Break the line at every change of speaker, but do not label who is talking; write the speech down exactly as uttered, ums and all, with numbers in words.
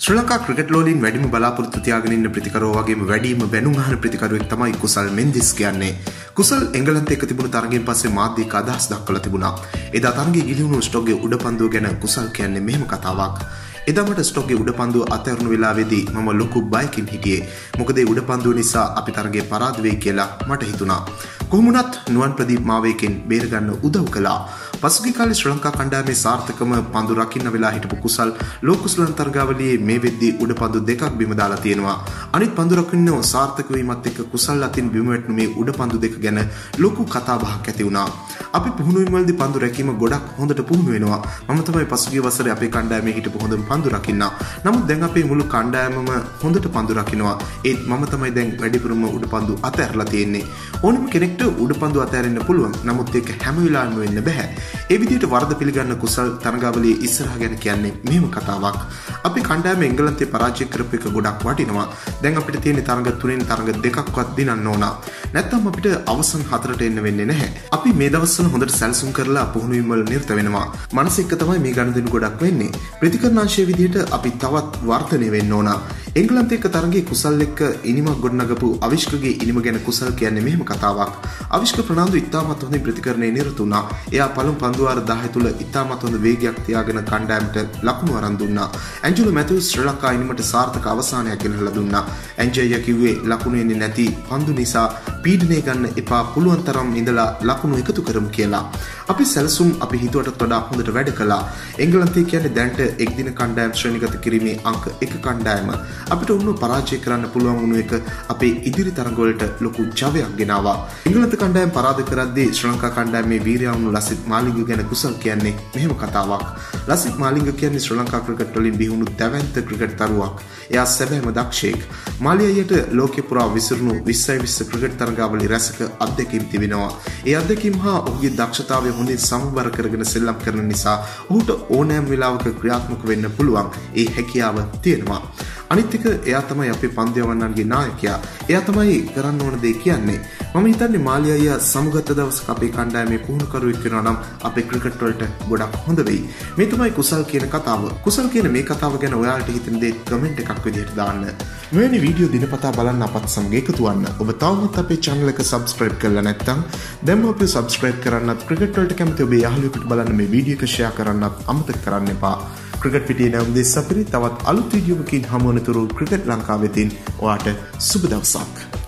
ශ්‍රී Lanka cricket වලින් වැඩිම බලාපොරොත්තු තියාගෙන ඉන්න ප්‍රතිකරුවෝ වගේම වැඩිම බැනුම් අහන ප්‍රතිකරුවෙක් තමයි කුසල් මෙන්දිස් කියන්නේ. කුසල් එංගලන්තයේ එක්ක තිබුණු තරගයෙන් පස්සේ මාධ්‍යයක අදහස් දක්වලා තිබුණා. එදා තරගයේ ගිලිහුණු ස්ටොක්ගේ උඩපන්දුව ගැන කුසල් කියන්නේ මෙහෙම කතාවක්. එදා මට ස්ටොක්ගේ උඩපන්දුව අතහැරුණු වෙලාවේදී මම ලොකු බයකින් හිටියේ. මොකද ඒ උඩපන්දුව නිසා අපි තරගයේ පරාද වෙයි කියලා මට හිතුණා. කොහොම වුණත් නුවන් ප්‍රදීප් මාවේකෙන් බේරගන්න උදව් කළා. පසුගිය කාලේ ශ්‍රී ලංකා කණ්ඩායමේ සාර්ථකම පන්දු රකින්න වෙලා හිටපු කුසල් ලෝකුස්ලන් තරගාවලියේ මේ වෙද්දී උඩපන්දු දෙකක් බිම දාලා තියෙනවා. අනිත් පන්දු රකින්නෝ සාර්ථක වීමත් එක්ක කුසල් අතින් බිම වැටුණු මේ උඩපන්දු දෙක ගැන ලොකු කතා බහක් ඇති වුණා. අපි පුහුණුවීම් වලදී පන්දු රැකීම ගොඩක් හොඳට පුහුණු වෙනවා. මම තමයි පසුගිය වසරේ අපේ කණ්ඩායමේ හිටපු හොඳම පන්දු රකින්න. නමුත් දැන් අපේ මුළු කණ්ඩායමම හොඳට පන්දු රකින්නවා. ඒත් මම තමයි දැන් වැඩිපුරම උඩපන්දු අතහැරලා තියෙන්නේ. ඕනම කෙනෙක්ට උඩපන්දු අතහැරෙන්න පුළුවන්. නමුත් ඒක හැම වෙලාවෙම වෙන්න බෑ. ඒ විදිහට වරද පිළිගන්න කුසල් තරගාවලියේ ඉස්සරහ ගැන කියන්නේ මෙහෙම කතාවක්. අපි කණ්ඩායම එංගලන්තේ පරාජය කරපු එක ගොඩක් වටිනවා. දැන් අපිට තියෙන තරග තුනෙන් තරග දෙකක්වත් දිනන්න ඕන. නැත්නම් අපිට අවසන් හතරට එන්න වෙන්නේ නැහැ. අපි මේ දවස්වල හොඳට සැලසුම් කරලා පුහුණුවීම් වල නිරත වෙනවා. මනස එක්ක තමයි මේ ගනුදෙනු ගොඩක් වෙන්නේ. ප්‍රතිකරණාංශයේ විදිහට අපි තවත් වර්ධනය වෙන්න ඕන. එංගලන්තේ එක්ක තරගයේ කුසල් එක්ක ඉනිමක් ගොඩනගපු අවිෂ්කගේ ඉනිම ගැන කුසල් කියන්නේ මෙහෙම කතාවක්. අවිෂ්ක ප්‍රනාන්දු ඉතාමත් හොඳින් ප්‍රතිකරණයේ නිරත වුණා. එයා පළමු පන්දුවාර දහය තුල ඉතාමත් හොඳ වේගයක් තියාගෙන කණ්ඩායමට ලකුණු අරන් දුන්නා. ඇන්ජලෝ මැතිව්ස් ශ්‍රී ලංකා ඉනිමට සාර්ථක අවසානයක් ගෙනල්ලා දුන්නා. ඇන්ජයියා කිව්වේ ලකුණු එන්නේ නැති පන්දු නිසා පීඩනය ගන්න එපා, පුළුවන් තරම් ඉඳලා ලකුණු එකතු කරමු කියලා. අපි සැලසුම් අපි හිතුවටත් වඩා හොඳට වැඩ කළා. එංගලන්තය කියන්නේ දැන්ට එක්දින කණ්ඩායම් ශ්‍රේණිගත කිරීමේ අංක එක කණ්ඩායම. අපිට උණු පරාජය කරන්න පුළුවන් වුණු එක අපේ ඉදිරි තරගවලට ලොකු ජවයක් ගෙනාවා. එංගලන්ත කණ්ඩායම් පරාද කරද්දී ශ්‍රී ලංකා කණ්ඩායමේ වීරයා වුණු ලසිත් මාලිංග ගැන කුසල් කියන්නේ මෙහෙම කතාවක්. ලසිත් මාලිංග කියන්නේ ශ්‍රී ලංකා ක්‍රිකට් වලින් බිහිවුණු දැවැන්ත ක්‍රිකට් තරුවක්. එයා සැබෑම දක්ෂයෙක්. මාලියායට ලෝකෙ පුරා විසිරුණු විස්සයි විස්ස ක්‍රිකට් තරගාවලි රැසක අත්දැකීම් තිබෙනවා. ඒ අත්දැකීම් හා ඔහුගේ දක්ෂතාවය හොඳින් සමබර කරගෙන සෙල්ලම් කරන නිසා ඔහුට ඕනෑම වෙලාවක ක්‍රියාත්මක වෙන්න පුළුවන්. ඒ හැකියාව තියෙනවා. අනිත් එක එයා තමයි අපේ පන්දියවන්නන්ගේ නායකයා. එයා තමයි කරන්න ඕන දේ කියන්නේ. මම හිතන්නේ මාලියා අයියා සමුගත දවසක අපේ කණ්ඩායමේ පුහුණුකරුවෙක් වෙනවා නම් අපේ ක්‍රිකට් වලට ගොඩක් හොඳ වෙයි. මේ තමයි කුසල් කියන කතාව. කුසල් කියන මේ කතාව ගැන ඔයාලට හිතෙන දේ කමෙන්ට් එකක් විදිහට දාන්න. මෙවැනි වීඩියෝ දිනපතා බලන්න අපත් සමග එකතු වෙන්න. ඔබ තවමත් අපේ channel එක subscribe කරලා නැත්නම් දැන්ම අපිව subscribe කරන්නත්, ක්‍රිකට් වලට කැමති ඔබේ යාළුවෙකුට බලන්න මේ වීඩියෝ එක share කරන්නත් අමතක කරන්න එපා. ක්‍රිකට් පිටියේ නම් දෙස් අපිරි තවත් අලුත් වීඩියෝවකින් හමු වෙනතුරු ක්‍රිකට් ලංකාවෙතින් ඔයාට සුබ දවසක්.